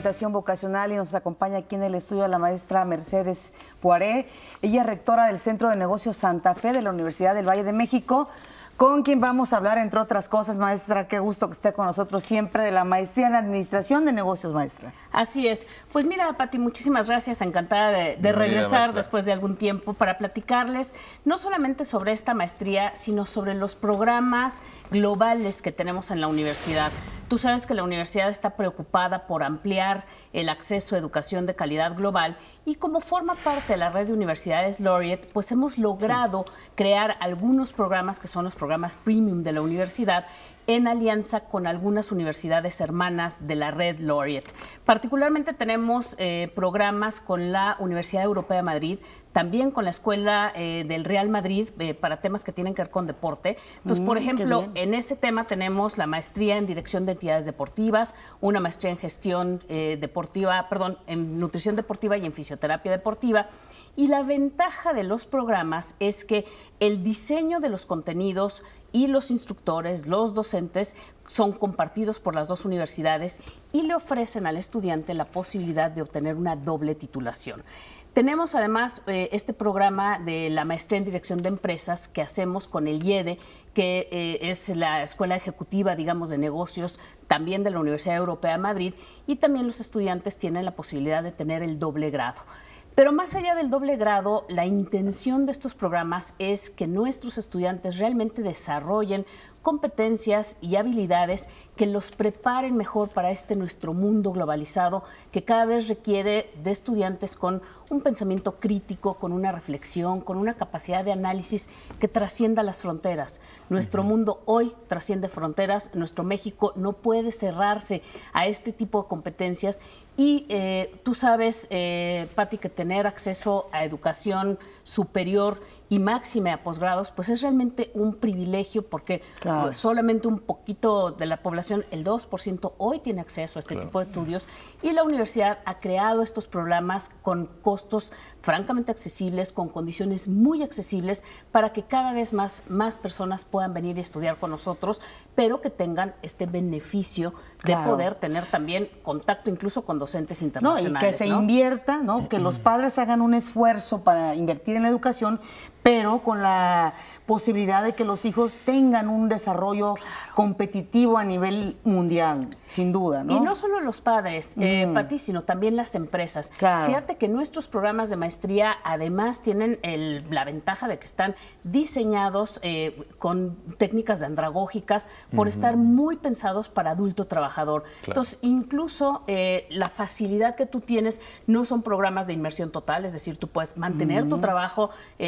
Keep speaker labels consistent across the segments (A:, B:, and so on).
A: orientación vocacional y nos acompaña aquí en el estudio la maestra Mercedes Poiré. Ella es rectora del Centro de Negocios Santa Fe de la Universidad del Valle de México, con quien vamos a hablar, entre otras cosas. Maestra, qué gusto que esté con nosotros siempre, de la maestría en Administración de Negocios, maestra.
B: Así es. Pues mira, Pati, muchísimas gracias. Encantada de regresar después de algún tiempo para platicarles no solamente sobre esta maestría, sino sobre los programas globales que tenemos en la universidad. Tú sabes que la universidad está preocupada por ampliar el acceso a educación de calidad global y como forma parte de la red de universidades Laureate, pues hemos logrado crear algunos programas que son los programas premium de la universidad en alianza con algunas universidades hermanas de la red Laureate. Particularmente tenemos programas con la Universidad Europea de Madrid, también con la Escuela del Real Madrid para temas que tienen que ver con deporte. Entonces, por ejemplo, en ese tema tenemos la maestría en Dirección de Entidades Deportivas, una maestría en Gestión Deportiva, perdón, en Nutrición Deportiva y en Fisioterapia Deportiva. Y la ventaja de los programas es que el diseño de los contenidos y los instructores, los docentes, son compartidos por las dos universidades y le ofrecen al estudiante la posibilidad de obtener una doble titulación. Tenemos además este programa de la maestría en Dirección de Empresas que hacemos con el IEDE, que es la Escuela Ejecutiva, digamos, de Negocios, también de la Universidad Europea de Madrid, y también los estudiantes tienen la posibilidad de tener el doble grado. Pero más allá del doble grado, la intención de estos programas es que nuestros estudiantes realmente desarrollen competencias y habilidades que los preparen mejor para nuestro mundo globalizado, que cada vez requiere de estudiantes con un pensamiento crítico, con una reflexión, con una capacidad de análisis que trascienda las fronteras. Nuestro mundo hoy trasciende fronteras, nuestro México no puede cerrarse a este tipo de competencias y tú sabes, Pati, que tener acceso a educación superior y máxima a posgrados, pues es realmente un privilegio porque solamente un poquito de la población, el 2%, hoy tiene acceso a este tipo de estudios y la universidad ha creado estos programas con costos francamente accesibles, con condiciones muy accesibles para que cada vez más personas puedan venir y estudiar con nosotros, pero que tengan este beneficio de poder tener también contacto incluso con docentes internacionales.
A: Y que se invierta, ¿no? Que los padres hagan un esfuerzo para invertir en la educación, pero con la posibilidad de que los hijos tengan un desarrollo competitivo a nivel mundial, sin duda, ¿no?
B: Y no solo los padres, Pati, sino también las empresas. Fíjate que nuestros programas de maestría además tienen la ventaja de que están diseñados con técnicas de andragógicas por estar muy pensados para adulto trabajador. Entonces, incluso la facilidad que tú tienes no son programas de inmersión total, es decir, tú puedes mantener tu trabajo,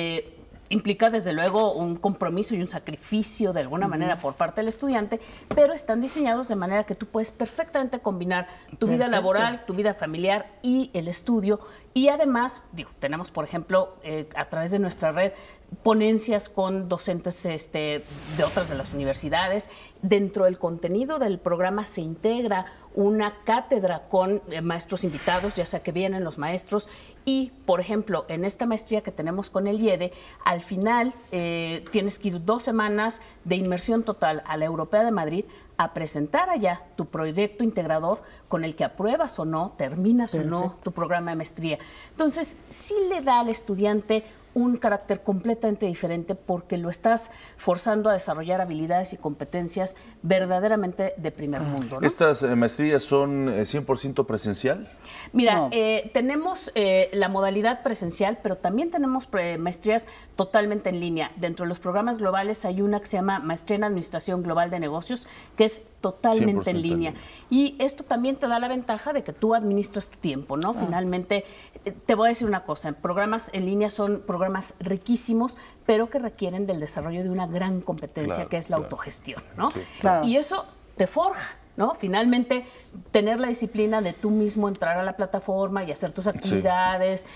B: implica desde luego un compromiso y un sacrificio de alguna manera por parte del estudiante, pero están diseñados de manera que tú puedes perfectamente combinar tu vida laboral, tu vida familiar y el estudio. Y además, tenemos, por ejemplo, a través de nuestra red, ponencias con docentes de otras de las universidades. Dentro del contenido del programa se integra una cátedra con maestros invitados, ya sea que vienen los maestros. Y, por ejemplo, en esta maestría que tenemos con el IEDE, al final tienes que ir 2 semanas de inmersión total a la Europea de Madrid a presentar allá tu proyecto integrador con el que apruebas o no, terminas o no tu programa de maestría. Entonces, sí le da al estudiante un carácter completamente diferente porque lo estás forzando a desarrollar habilidades y competencias verdaderamente de primer mundo, ¿no?
C: ¿Estas maestrías son 100% presencial?
B: Mira, tenemos la modalidad presencial, pero también tenemos maestrías totalmente en línea. Dentro de los programas globales hay una que se llama Maestría en Administración Global de Negocios, que es totalmente en línea. Y esto también te da la ventaja de que tú administras tu tiempo, ¿no? Finalmente, te voy a decir una cosa, programas en línea son programas riquísimos, pero que requieren del desarrollo de una gran competencia que es la autogestión, ¿no? Y eso te forja, ¿no? Finalmente, tener la disciplina de tú mismo entrar a la plataforma y hacer tus actividades,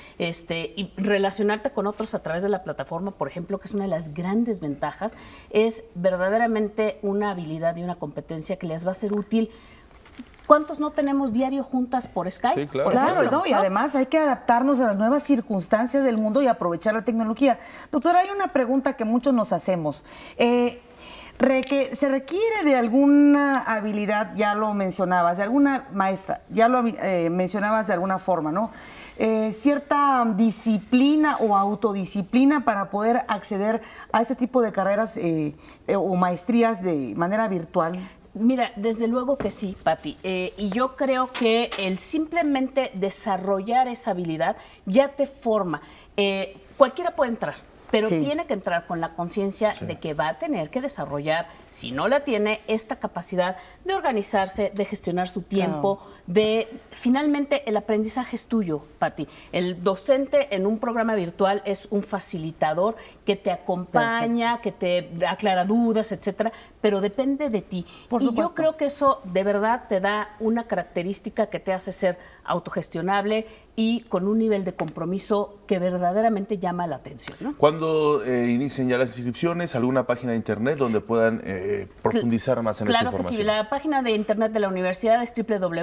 B: y relacionarte con otros a través de la plataforma, por ejemplo, que es una de las grandes ventajas, es verdaderamente una habilidad y una competencia que les va a ser útil. ¿Cuántos no tenemos diario juntas por Skype?
C: Sí, claro.
A: Claro, ¿no? Y además hay que adaptarnos a las nuevas circunstancias del mundo y aprovechar la tecnología. Doctora, hay una pregunta que muchos nos hacemos. Que se requiere de alguna habilidad, ya lo mencionabas, de alguna maestra, ya lo mencionabas de alguna forma, ¿no? Cierta disciplina o autodisciplina para poder acceder a este tipo de carreras o maestrías de manera virtual.
B: Mira, desde luego que sí, Pati. Y yo creo que el simplemente desarrollar esa habilidad ya te forma. Cualquiera puede entrar, pero tiene que entrar con la conciencia de que va a tener que desarrollar, si no la tiene, esta capacidad de organizarse, de gestionar su tiempo, finalmente el aprendizaje es tuyo, Pati. El docente en un programa virtual es un facilitador que te acompaña, que te aclara dudas, etcétera, pero depende de ti. Y yo creo que eso de verdad te da una característica que te hace ser autogestionable y con un nivel de compromiso que verdaderamente llama la atención, ¿no?
C: ¿Cuándo inician ya las inscripciones? ¿Alguna página de internet donde puedan profundizar más en esta información?
B: Claro que sí. La página de internet de la universidad es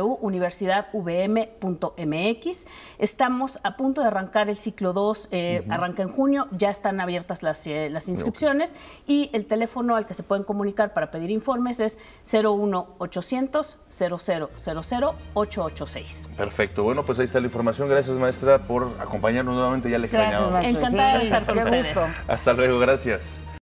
B: www.universidadvm.mx. Estamos a punto de arrancar el ciclo 2, arranca en junio, ya están abiertas las inscripciones y el teléfono al que se pueden comunicar para pedir informes es 01800 0000 886.
C: Perfecto. Bueno, pues ahí está la información. Gracias, maestra, por acompañarnos nuevamente. Ya le extrañábamos.
B: Encantada de estar con ustedes.
C: Hasta luego, gracias.